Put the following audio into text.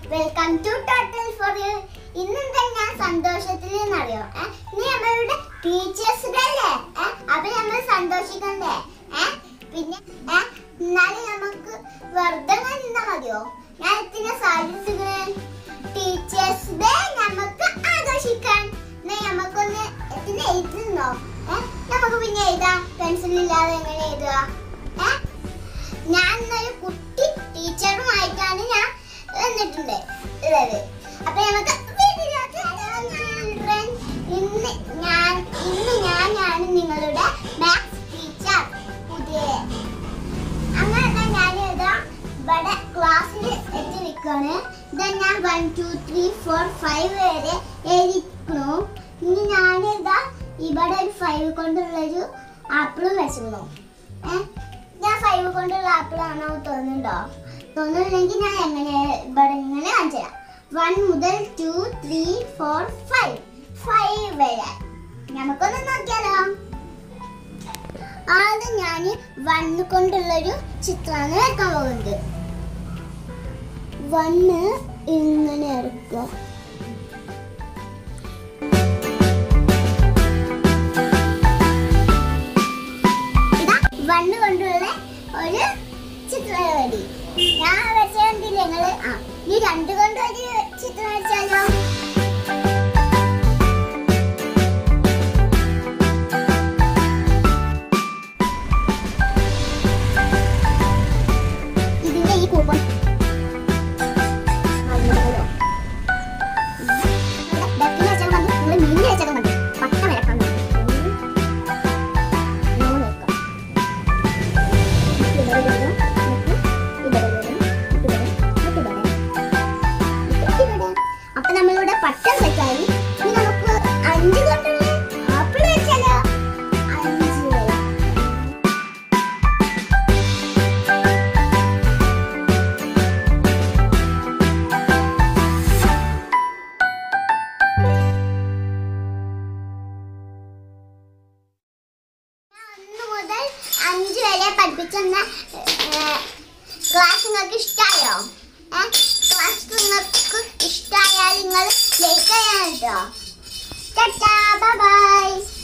Welcome to total for you. ഇന്നെന്താ ഞാൻ സന്തോഷത്തിലെന്നറിയോ? ഇനി നമ്മളുടെ ടീച്ചേഴ്സ് ഡേ അല്ലേ? അപ്പൊ നമ്മൾ സന്തോഷിക്കണ്ടേ? പിന്നെ എന്നാലും നമുക്ക് വെറുതെ നിന്നാ മതിയോ? ഞാൻ എത്തിനെ സാധിച്ചിങ്ങനെ ടീച്ചേഴ്സ് ഡേ നമുക്ക് ആഘോഷിക്കാൻ. നമുക്കൊന്ന് എത്തിന് എഴുതുന്നോ? നമുക്ക് പിന്നെ എഴുതാം. പെൻസിലില്ലാതെ എങ്ങനെ എഴുതുക? ഞാൻ ഇന്നൊരു കുട്ടി ടീച്ചറുമായിട്ടാണ് ഞാൻ വന്നിട്ടുണ്ട്. അപ്പൊ നമുക്ക് ഇന്ന് ഞാനാണ് നിങ്ങളുടെ മാത്സ് ടീച്ചർ. പുതിയ അങ്ങനെ ഞാൻ ഇവിടെ ക്ലാസ്സിൽ എത്തി നിൽക്കാണ്. ഇതാ ഞാൻ 1 2 3 4 5 വരെ എഴുതിക്കണു. ഇനി ഞാനിതാ ഇവിടെ ഒരു 5 കൊണ്ടുള്ളൊരു ആപ്പിളും വെച്ചിരുന്നു. ഞാൻ 5 കൊണ്ടുള്ള ആപ്പിളാണോ തോന്നുന്നുണ്ടോ? തോന്നുന്നില്ലെങ്കിൽ ഞാൻ എങ്ങനെ ഇവിടെ ഇങ്ങനെ കാണിച്ചു തരാം. 1 മുതൽ 2 3 4 5 വരെ നമുക്കൊന്ന് നോക്കിയാലോ. ആദ്യം ഞാൻ 1 കൊണ്ടുള്ളൊരു ചിത്രമാണ് വരയ്ക്കാൻ പോകുന്നത്. 1 ഇങ്ങനെ എടുക്കുക. ഇതാ 1 കൊണ്ടുള്ള ഒരു ചിത്രം റെഡി. ഞാൻ വരച്ചില്ല നിങ്ങള്. ഈ 2 കൊണ്ട് ഒരു ചിത്രം വരച്ചാലോ? ഇതിന്റെ ഈ കൂപ്പൺ അപ്പൊ നമ്മളിവിടെ പട്ടം സെറ്റായി. ഇനി നമുക്ക് 5 കൊണ്ടുള്ള ആപ്പിൾ വെച്ചാലോ? 5 മുതൽ 5 വരെ പഠിപ്പിച്ചെന്ന ക്ലാസ് നിങ്ങൾക്ക് ഇഷ്ടമായോ? ക്ലാസ് നിങ്ങൾക്ക് ഇഷ്ടമായാൽ നിങ്ങൾ ലൈക്ക് ചെയ്യണം കേട്ടോ. Tata bye by.